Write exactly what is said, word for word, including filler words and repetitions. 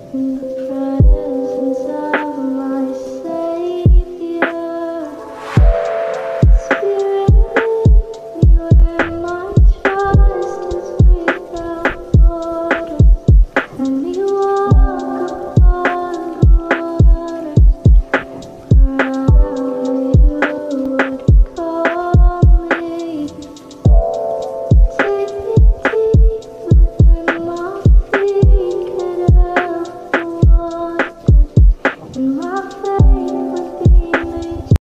In the presence of my Savior, Spirit, you are my trust is without borders. And